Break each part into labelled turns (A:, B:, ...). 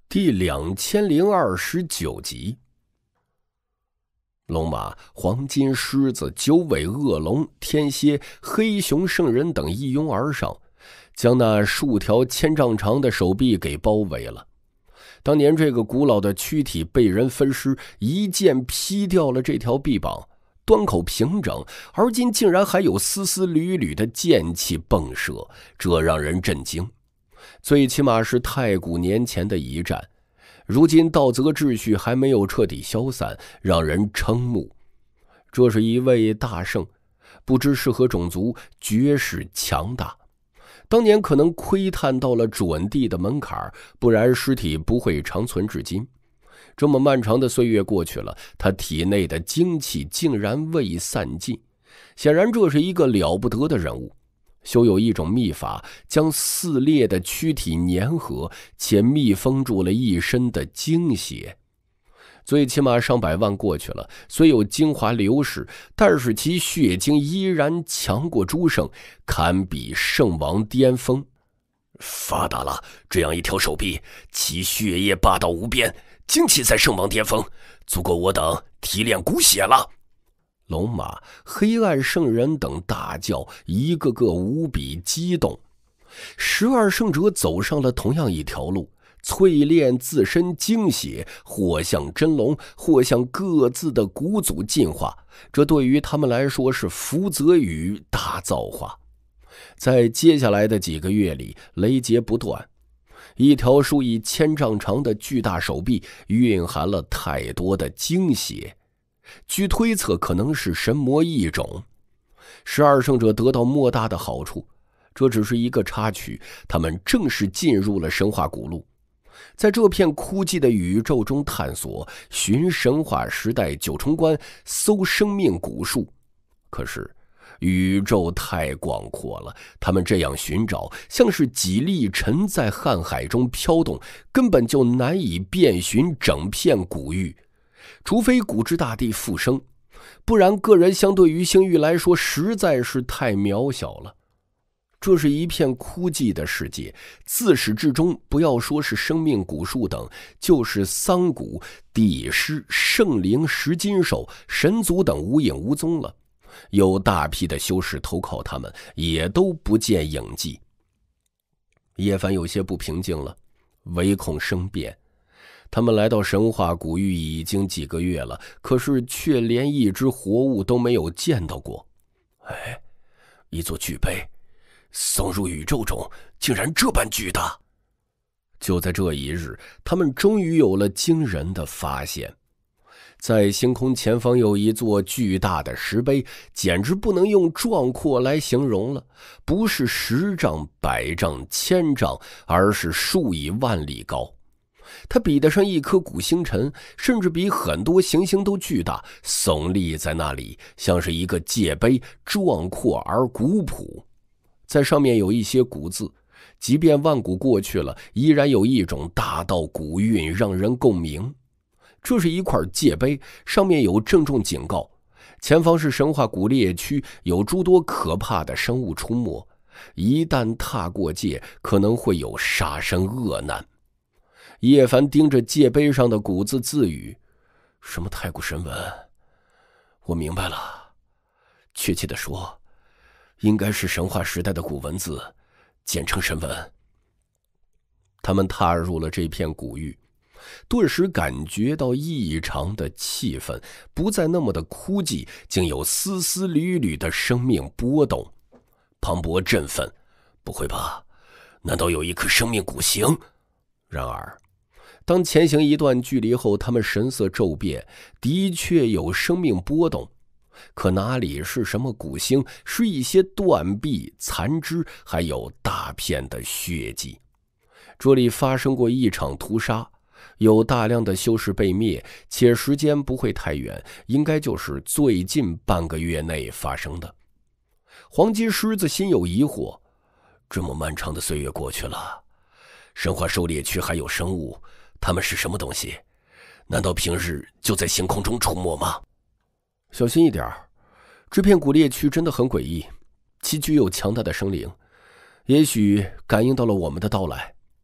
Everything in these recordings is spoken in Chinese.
A: 第2029集。龙马、黄金狮子、九尾恶龙、天蝎、黑熊圣人等一拥而上，将那数条千丈长的手臂给包围了。当年这个古老的躯体被人分尸，一剑劈掉了这条臂膀，端口平整，而今竟然还有丝丝缕缕的剑气迸射，这让人震惊。最起码是太古年前的一战，如今道则秩序还没有彻底消散，让人瞠目。这是一位大圣，不知是何种族，绝世强大。当年可能窥探到了准帝的门槛，不然尸体不会长存至今。这么漫长的岁月过去了，他体内的精气竟然未散尽，显然这是一个了不得的人物。修有一种秘法，将撕裂的躯体粘合，且密封住了一身的精血。最起码上百万过去了，虽有精华流逝，但是其血精依然强过诸圣，堪比圣王巅峰。
B: 发达了，这样一条手臂，其血液霸道无边，精气在圣王巅峰，足够我等提炼骨血了。
A: 龙马、黑暗圣人等大叫，一个个无比激动。12圣者走上了同样一条路，淬炼自身精血，或向真龙，或向各自的古祖进化。这对于他们来说是福泽与大造化。在接下来的几个月里，雷劫不断。一条数以千丈长的巨大手臂蕴含了太多的精血，据推测可能是神魔异种。12圣者得到莫大的好处，这只是一个插曲，他们正式进入了神话古路，在这片枯寂的宇宙中探索，寻神话时代九重关，搜生命古树。可是宇宙太广阔了，他们这样寻找，像是几粒尘在瀚海中飘动，根本就难以遍寻整片古域。除非古之大地复生，不然个人相对于星域来说实在是太渺小了。这是一片枯寂的世界，自始至终，不要说是生命古树等，就是桑谷、地狮、圣灵、石金兽、神族等无影无踪了。有大批的修士投靠他们，也都不见影迹。叶凡有些不平静了，唯恐生变。他们来到神话古域已经几个月了，可是却连一只活物都没有见到过。
B: 一座巨碑送入宇宙中，竟然这般巨大。
A: 就在这一日，他们终于有了惊人的发现。在星空前方有一座巨大的石碑，简直不能用壮阔来形容了，不是10丈、100丈、1000丈，而是数以万里高。它比得上一颗古星辰，甚至比很多行星都巨大，耸立在那里，像是一个界碑，壮阔而古朴。在上面有一些古字，即便万古过去了，依然有一种大道古韵让人共鸣。这是一块界碑，上面有郑重警告，前方是神话古猎区，有诸多可怕的生物出没，一旦踏过界，可能会有杀身恶难。叶凡盯着界碑上的古字自语，什么太古神文？我明白了，确切的说，应该是神话时代的古文字，简称神文。他们踏入了这片古域，顿时感觉到异常的气氛，不再那么的枯寂，竟有丝丝缕缕的生命波动。
B: 磅礴振奋，不会吧？难道有一颗生命古星？
A: 然而当前行一段距离后，他们神色骤变，的确有生命波动，可哪里是什么古星，是一些断壁残肢，还有大片的血迹。这里发生过一场屠杀，有大量的修士被灭，且时间不会太远，应该就是最近半个月内发生的。黄金狮子心有疑惑，
B: 这么漫长的岁月过去了，神话狩猎区还有生物，他们是什么东西？难道平日就在星空中出没吗？
A: 小心一点，这片古猎区真的很诡异，其具有强大的生灵，也许感应到了我们的到来。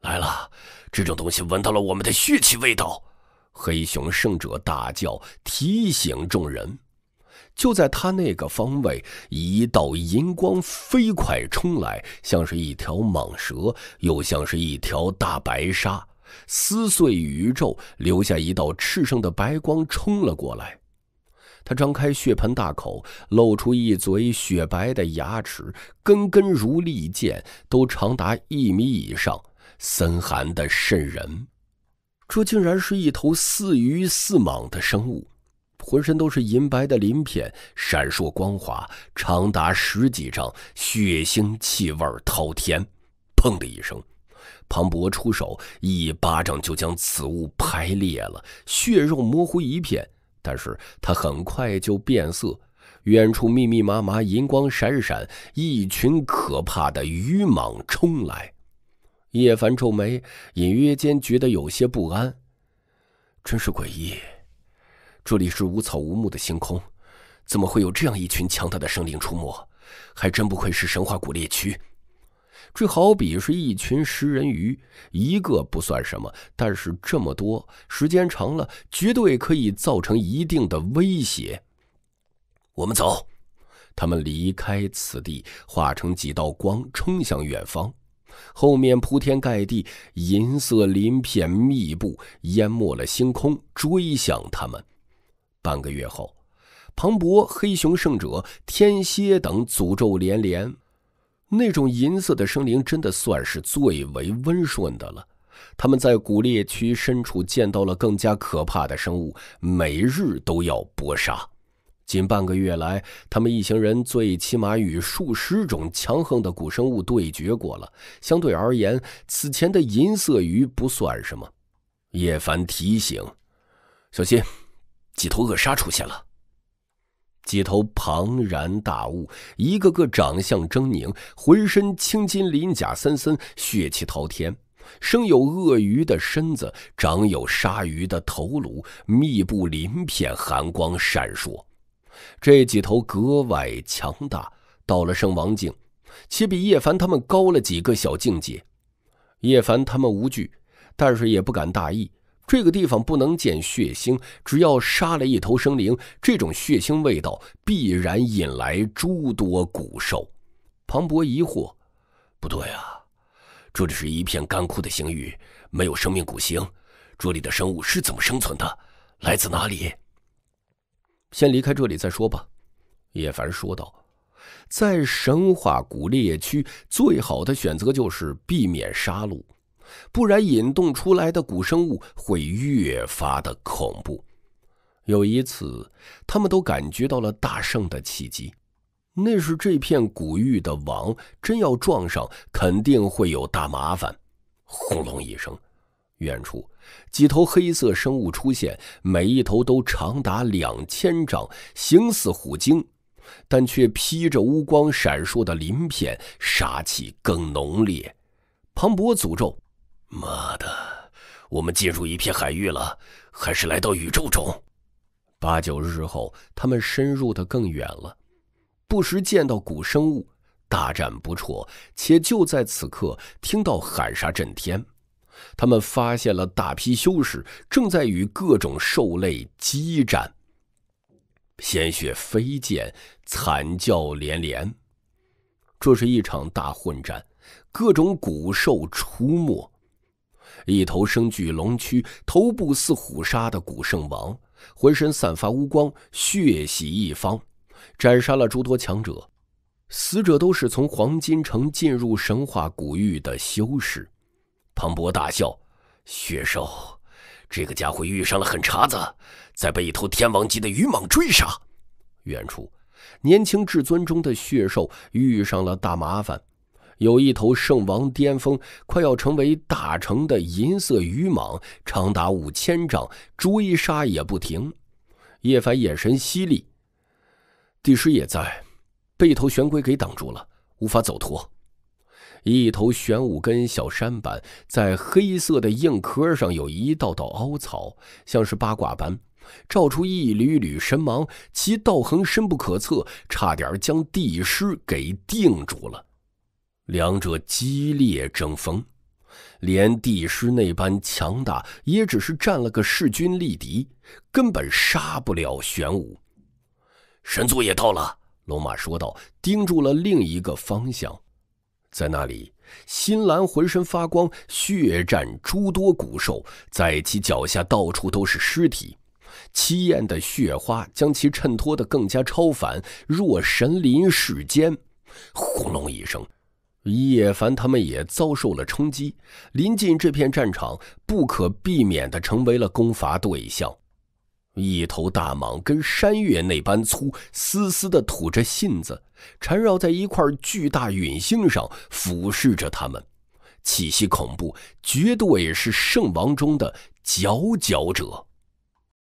B: 来了，这种东西闻到了我们的血气味道！
A: 黑熊圣者大叫，提醒众人。就在他那个方位，一道银光飞快冲来，像是一条蟒蛇，又像是一条大白鲨，撕碎宇宙，留下一道炽盛的白光冲了过来。他张开血盆大口，露出一嘴雪白的牙齿，根根如利剑，都长达1米以上，森寒的渗人。这竟然是一头似鱼似蟒的生物，浑身都是银白的鳞片，闪烁光滑，长达10几丈，血腥气味滔天。砰的一声，庞博出手，一巴掌就将此物拍裂了，血肉模糊一片。但是他很快就变色，远处密密麻麻，银光闪闪，一群可怕的鱼蟒冲来。叶凡皱眉，隐约间觉得有些不安。真是诡异，这里是无草无木的星空，怎么会有这样一群强大的生灵出没？还真不愧是神话古猎区。这好比是一群食人鱼，一个不算什么，但是这么多，时间长了，绝对可以造成一定的威胁。
B: 我们走。
A: 他们离开此地，化成几道光冲向远方。后面铺天盖地，银色鳞片密布，淹没了星空，追向他们。半个月后，庞博、黑熊圣者、天蝎等诅咒连连。那种银色的生灵真的算是最为温顺的了。他们在古猎区深处见到了更加可怕的生物，每日都要搏杀。近半个月来，他们一行人最起码与数十种强横的古生物对决过了。相对而言，此前的银色鱼不算什么。叶凡提醒：小心，几头恶鲨出现了。几头庞然大物，一个个长相狰狞，浑身青筋鳞甲森森，血气滔天，生有鳄鱼的身子，长有鲨鱼的头颅，密布鳞片，寒光闪烁。这几头格外强大，到了圣王境，且比叶凡他们高了几个小境界。叶凡他们无惧，但是也不敢大意。这个地方不能见血腥，只要杀了一头生灵，这种血腥味道必然引来诸多古兽。庞博疑惑：
B: 不对啊，这里是一片干枯的星域，没有生命古星，这里的生物是怎么生存的？来自哪里？
A: 先离开这里再说吧，叶凡说道。在神话古猎区，最好的选择就是避免杀戮，不然引动出来的古生物会越发的恐怖。有一次，他们都感觉到了大胜的契机，那是这片古域的网真要撞上，肯定会有大麻烦。轰隆一声，远处几头黑色生物出现，每一头都长达2000丈，形似虎鲸，但却披着乌光闪烁的鳞片，杀气更浓烈。庞博诅咒：
B: 妈的，我们进入一片海域了，还是来到宇宙中
A: ？8、9日后，他们深入得更远了，不时见到古生物，大战不辍，且就在此刻听到喊杀震天。他们发现了大批修士正在与各种兽类激战，鲜血飞溅，惨叫连连。这是一场大混战，各种古兽出没。一头身具龙躯，头部似虎鲨的古圣王，浑身散发乌光，血洗一方，斩杀了诸多强者。死者都是从黄金城进入神话古域的修士。
B: 庞博大笑：血兽，这个家伙遇上了狠茬子，在被一头天王级的鱼蟒追杀。
A: 远处，年轻至尊中的血兽遇上了大麻烦，有一头圣王巅峰，快要成为大成的银色鱼蟒，长达5000丈，追杀也不停。叶凡眼神犀利，帝师也在，被一头玄龟给挡住了，无法走脱。一头玄武根小舢板，在黑色的硬壳上有一道道凹槽，像是八卦般，照出一缕缕神芒，其道行深不可测，差点将帝师给定住了。两者激烈争锋， 连帝师那般强大，也只是占了个势均力敌，根本杀不了玄武。
B: 神族也到了，
A: 龙马说道，盯住了另一个方向。在那里，新兰浑身发光，血战诸多古兽，在其脚下到处都是尸体，奇艳的血花将其衬托得更加超凡，若神临世间。
B: 轰隆一声，
A: 叶凡他们也遭受了冲击，临近这片战场，不可避免地成为了攻伐对象。一头大蟒跟山岳那般粗，丝丝地吐着信子，缠绕在一块巨大陨星上，俯视着他们，气息恐怖，绝对是圣王中的佼佼者。